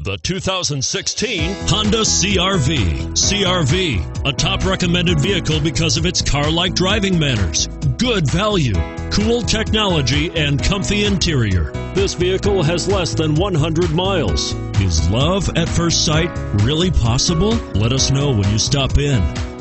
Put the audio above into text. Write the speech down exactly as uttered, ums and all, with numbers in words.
The two thousand sixteen Honda C R V. C R V, a top recommended vehicle because of its car-like driving manners, good value, cool technology, and comfy interior. This vehicle has less than one hundred miles. Is love at first sight really possible? Let us know when you stop in.